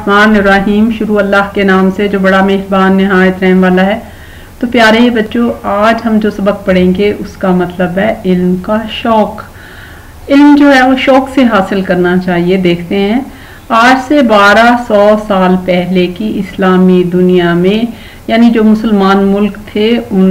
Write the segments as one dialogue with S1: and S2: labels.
S1: बिस्मिल्लाहिर्रहमानिर्रहीम। शुरू अल्लाह के नाम से जो बड़ा मेहरबान नहायत रहम वाला है। तो प्यारे बच्चों, आज हम जो सबक पढ़ेंगे उसका मतलब है इल्म का शौक। इल्म जो है वो शौक से हासिल करना चाहिए। देखते हैं, आज से 1200 साल पहले की इस्लामी दुनिया में, यानी जो मुसलमान मुल्क थे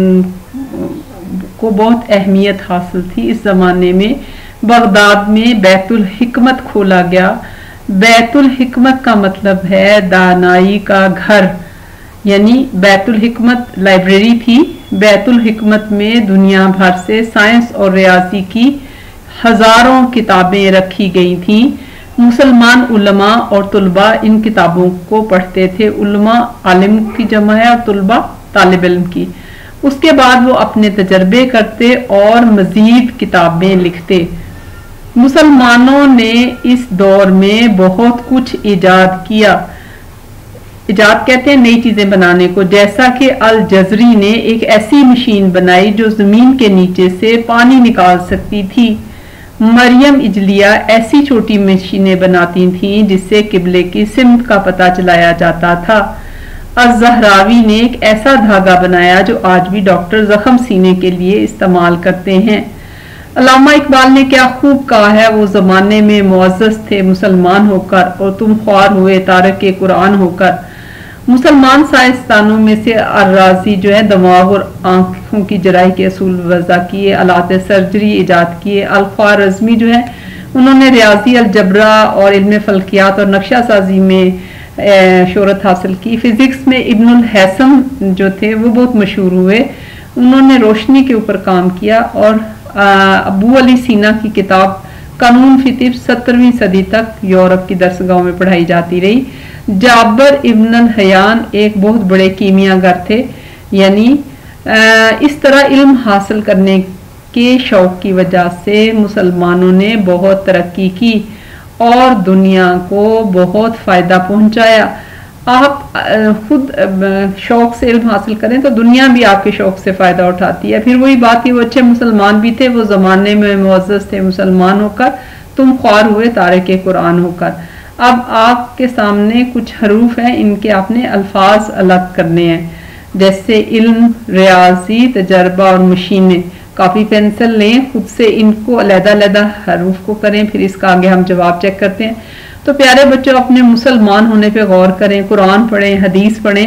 S1: उनको बहुत अहमियत हासिल थी। इस ज़माने में बगदाद में बैतुल हिकमत खोला गया। बैतुल हिकमत का मतलब है दानाई का घर, यानी बैतुल हिकमत लाइब्रेरी थी। बैतुल हिकमत में दुनिया भर से साइंस और रियाजी की हजारों किताबें रखी गई थीं। मुसलमान उलमा और तुलबा इन किताबों को पढ़ते थे। उलमा आलिम की जमा है और तुलबा तालिब इल्म की। उसके बाद वो अपने तजर्बे करते और मजीद किताबें लिखते। मुसलमानों ने इस दौर में बहुत कुछ इजाद किया। इजाद कहते हैं नई चीजें बनाने को। जैसा कि अल जजरी ने एक ऐसी मशीन बनाई जो जमीन के नीचे से पानी निकाल सकती थी। मरियम इजलिया ऐसी छोटी मशीनें बनाती थीं जिससे किबले की सिमत का पता चलाया जाता था। अज़हरावी ने एक ऐसा धागा बनाया जो आज भी डॉक्टर जख्म सीने के लिए इस्तेमाल करते हैं। अल्लामा इकबाल ने क्या खूब कहा है, वो जमाने में मुअज़्ज़ज़ थे मुसलमान होकर और तुम ख्वार हुए तारक कुरान होकर। मुसलमान साइंसदानों में से अर्राजी जो है दिमाग और आंखों की जराई के असूल वज़ा किए, आलात सर्जरी इजाद किए। अल-ख्वारिज़मी जो है उन्होंने रियाजी, अलजबरा और इल्म फल्कियात और नक्शा साजी में शोहरत हासिल की। फिजिक्स में इब्नुल हैसम जो थे वो बहुत मशहूर हुए। उन्होंने रोशनी के ऊपर काम किया और अबू अली सीना की किताब कानून फितिर 17वीं सदी तक यूरोप की दरसगाहों में पढ़ाई जाती रही। जाबर इब्न हयान एक बहुत बड़े कीमियागर थे। यानी इस तरह इल्म हासिल करने के शौक की वजह से मुसलमानों ने बहुत तरक्की की और दुनिया को बहुत फायदा पहुंचाया। आप खुद शौक से इल्म हासिल करें तो दुनिया भी आपके शौक से फायदा उठाती है। फिर वही बात थी, वो अच्छे मुसलमान भी थे, वो जमाने में मुअज़्ज़ज़ थे मुसलमान होकर, तुम ख्वार हुए तारक कुरान होकर। अब आपके सामने कुछ हरूफ हैं, इनके आपने अल्फाज अलग करने हैं, जैसे इल्म, रियाजी, तजर्बा और मशीनें। कापी पेंसिल लें, खुद से इनको अलग-अलग हरूफ को करें, फिर इसका आगे हम जवाब चेक करते हैं। तो प्यारे बच्चों, अपने मुसलमान होने पे गौर करें, कुरान पढ़ें, हदीस पढ़ें।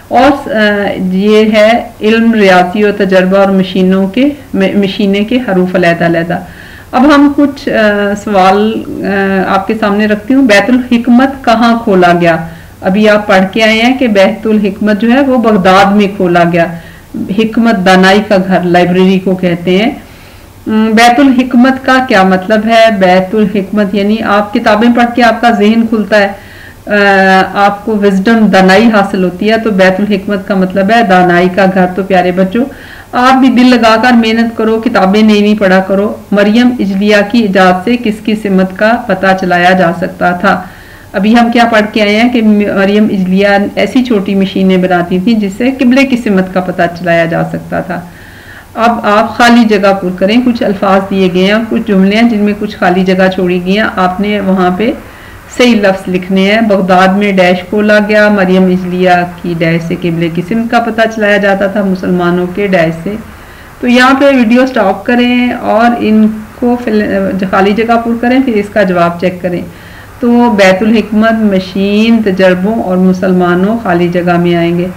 S1: और ये है इल्म, रियाजी और तजर्बा और मशीनें के हरूफ अलग-अलग। अब हम कुछ सवाल आपके सामने रखती हूँ। बैतुल हिकमत कहाँ खोला गया? अभी आप पढ़ के आए हैं कि बैतुल हिकमत जो है वो बगदाद में खोला गया। हिकमत दानाई का घर, लाइब्रेरी को कहते हैं। बैतुल हिकमत का क्या मतलब है? बैतुल हिकमत यानी आप किताबें पढ़ के आपका ज़हन खुलता है, आपको विजडम, दानाई हासिल होती है। तो बैतुल हिकमत का मतलब है दानाई का घर। तो प्यारे बच्चों, आप भी दिल लगाकर मेहनत करो, किताबें नई पढ़ा करो। मरियम इजलिया की इजाद से किसकी सिमत का पता चलाया जा सकता था? अभी हम क्या पढ़ के आए हैं कि मरियम इजलिया ऐसी छोटी मशीनें बनाती थी जिससे किबले की सिमत का पता चलाया जा सकता था। अब आप खाली जगह पुर करें। कुछ अल्फाज दिए गए हैं, कुछ जुमले हैं जिनमें कुछ खाली जगह छोड़ी गई हैं। आपने वहाँ पे सही लफ्ज लिखने हैं। बगदाद में डैश खोला गया। मरियम इजलिया की डैश से किबले की सिमत का पता चलाया जाता था, मुसलमानों के डैश से। तो यहाँ पे वीडियो स्टॉप करें और इनको खाली जगह पुर करें, फिर इसका जवाब चेक करें। तो बैतुल हिकमत, मशीन, तजर्बों और मुसलमानों खाली जगह में आएंगे।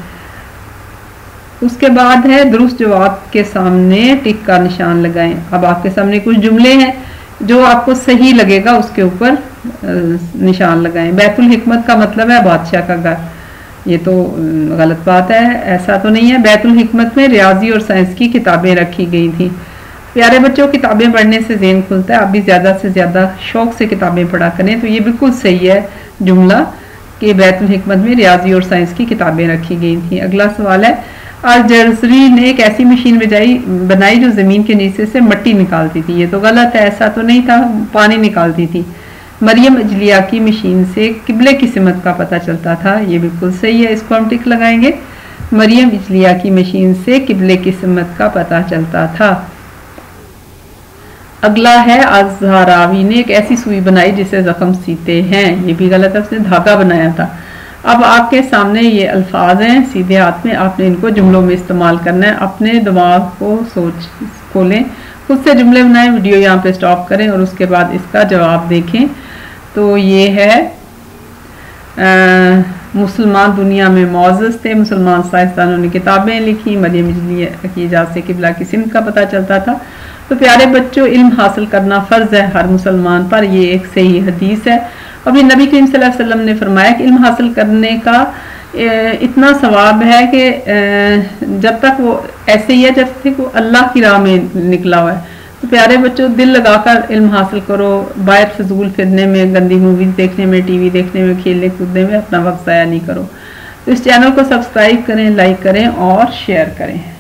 S1: उसके बाद है दुरुस्त जवाब के सामने टिक का निशान लगाएं। अब आपके सामने कुछ जुमले हैं, जो आपको सही लगेगा उसके ऊपर निशान लगाएं। बैतुल हिकमत का मतलब है बादशाह का घर। ये तो गलत बात है, ऐसा तो नहीं है। बैतुल हिकमत में रियाजी और साइंस की किताबें रखी गई थी। प्यारे बच्चों, किताबें पढ़ने से ज़हन खुलता है। आप भी ज़्यादा से ज़्यादा शौक से किताबें पढ़ा करें। तो ये बिल्कुल सही है जुमला कि बैतुल हिकमत में रियाजी और साइंस की किताबें रखी गई थी। अगला सवाल है, अल जजरी ने एक ऐसी मशीन बनाई जो जमीन के नीचे से मिट्टी निकालती थी। ये तो गलत है, ऐसा तो नहीं था, पानी निकालती थी। मरियम इजलिया की मशीन से किबले की सिमत का पता चलता था। ये बिल्कुल सही है, इसको हम टिक लगाएंगे। मरियम इजलिया की मशीन से किबले की सिमत का पता चलता था। अगला है, अज़हरावी ने एक ऐसी सुई बनाई जिसे जख्म सीते हैं। ये भी गलत है, उसने धागा बनाया था। اب آپ کے سامنے یہ الفاظ ہیں سیدھے ہاتھ میں، آپ نے ان کو جملوں میں استعمال کرنا ہے. اپنے دماغ کو کھولیں، خود سے جملے بنائیں، ویڈیو یہاں پہ سٹاپ کریں اور اس کے بعد اس کا جواب دیکھیں. تو یہ ہے مسلمان دنیا میں معزز تھے، مسلمان سائنسدانوں نے کتابیں لکھی، مریم اجلی کی ایجاد سے قبلہ کی سمت کا پتہ چلتا تھا. تو پیارے بچوں، علم حاصل کرنا فرض ہے ہر مسلمان پر، یہ ایک صحیح حدیث ہے. اور یہ نبی کریم صلی اللہ علیہ وسلم نے فرمایا کہ علم حاصل کرنے کا اتنا ثواب ہے کہ جب تک وہ ایسے ہی ہے جب تک وہ اللہ کی راہ میں نکلا ہوا ہے. تو پیارے بچوں، دل لگا کر علم حاصل کرو، باہر فضول پھرنے میں، گندی موویز دیکھنے میں، ٹی وی دیکھنے میں، کھیلنے کودنے میں اپنا وقت ضائع نہیں کرو. تو اس چینل کو سبسکرائب کریں، لائک کریں اور شیئر کریں.